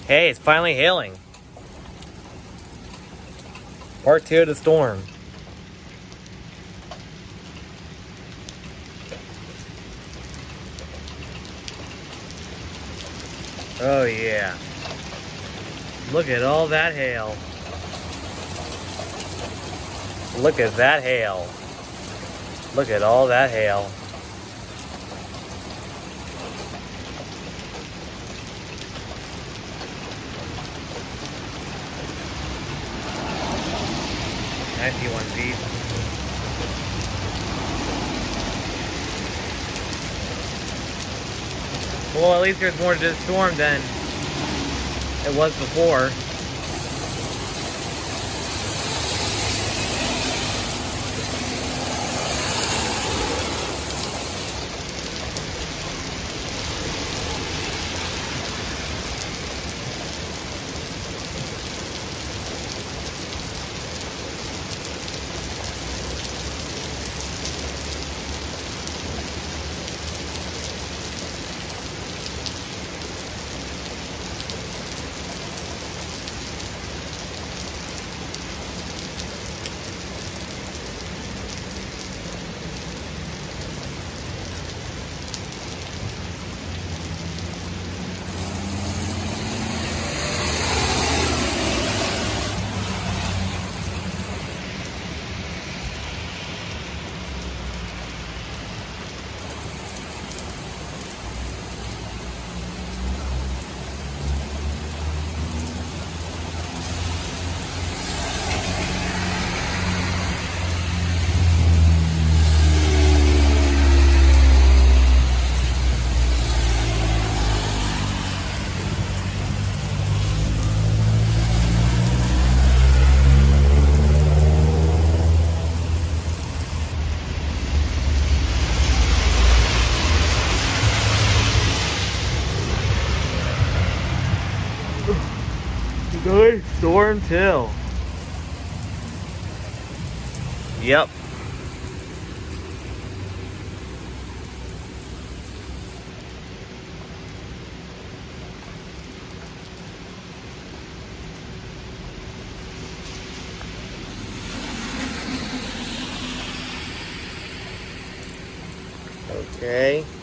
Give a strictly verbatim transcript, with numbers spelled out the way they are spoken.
Hey, it's finally hailing. Part two of the storm. Oh yeah. Look at all that hail. Look at that hail. Look at all that hail. Nasty one, Pete. Well, at least there's more to this storm than it was before. Good storm till. Yep. Okay.